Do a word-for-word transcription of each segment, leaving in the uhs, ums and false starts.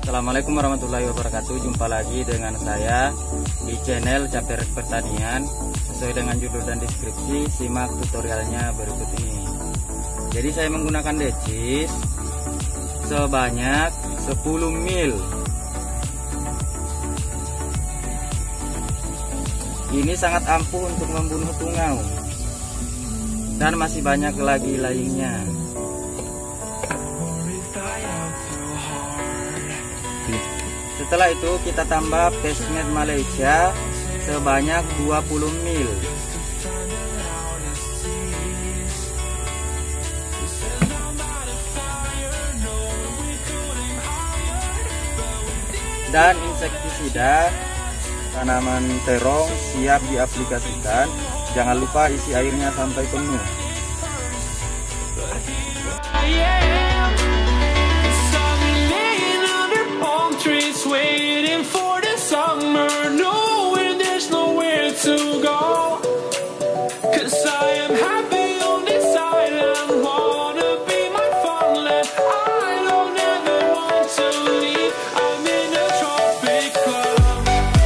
Assalamualaikum warahmatullahi wabarakatuh. Jumpa lagi dengan saya di channel Caper Pertanian. Sesuai dengan judul dan deskripsi, simak tutorialnya berikut ini. Jadi saya menggunakan decis sebanyak sepuluh mil. Ini sangat ampuh untuk membunuh tungau, dan masih banyak lagi lainnya. Setelah itu kita tambah Pestmed Malaysia sebanyak dua puluh mil. Dan insektisida tanaman terong siap diaplikasikan. Jangan lupa isi airnya sampai penuh. Waiting for the summer, knowing there's nowhere to go. 'Cause I am happy on this island, wanna be my farmland. I don't ever want to leave, I'm in a tropic club.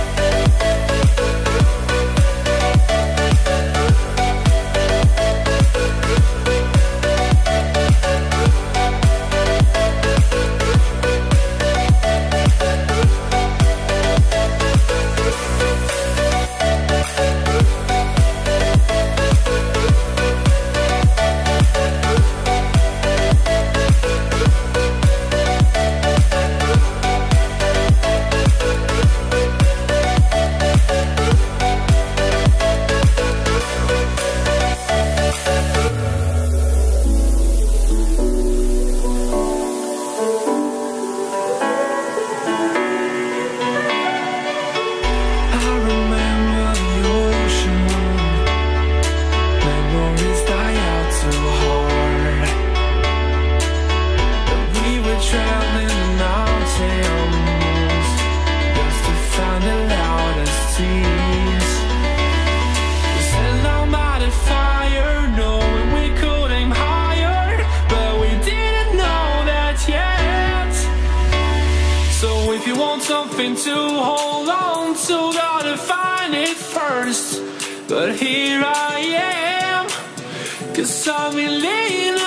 Something to hold on to, gotta find it first. But here I am, 'cause I've been laying